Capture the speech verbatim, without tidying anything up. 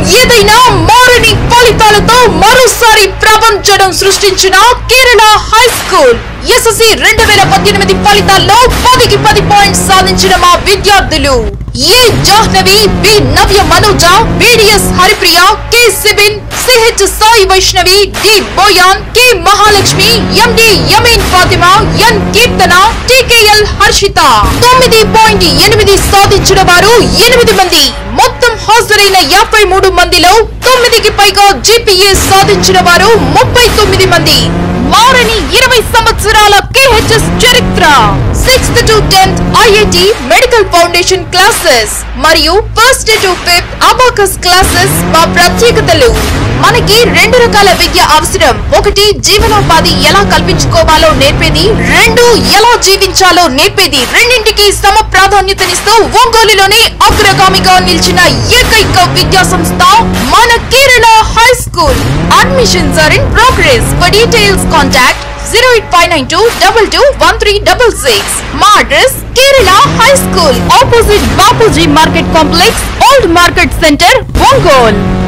ఏదైనా మారని ఫలితాలతో మరోసారి ప్రపంచం సృష్టించిన కేరళ హై స్కూల్ ఎస్ఎస్సి రెండు వేల పద్దెనిమిది ఫలితాల్లో పదికి పది పాయింట్స్ సాధించిన మా విద్యార్థులు A Jahnavi, B Navya Manoja, BDS Haripriya, K Sibin, CH Sai Vaishnavi, D Boyan, K Mahalakshmi, MD Yameen Fatima, N Keerthana, TKL Harshitha తొమ్మిది పాయింట్ ఎనిమిది సాధించిన వారు ఎనిమిది మంది. మొత్తం హాజరైన యాభై మూడు మందిలో తొమ్మిదికి పైగా జీపీఏ సాధించిన వారు ముప్పై తొమ్మిది మంది. మారని ఇరవై సంవత్సరాల కేహెచ్ఎస్ చరిత్ర. Sixth to tenth IIT medical foundation classes మరియు first to fifth abacus classes మా ప్రత్యేకతలు. మనకి రెండు రకాల విద్య అవసరం. ఒకటి జీవనోపాధి ఎలా కల్పించుకోవాలో నేర్పేది, రెండు ఎలా జీవించాలో నేర్పేది. రెండింటికి సమ ప్రాధాన్యతనిస్తూ ఒంగోలులోనే అగ్రగామిగా నిలిచిన ఏకైక విద్యా సంస్థ మన Kerala high school. Admissions are in progress. For details contact zero eight five nine two two two one three six six. మా address Kerala high school, opposite Bapuji market complex, old market centre, Ongole.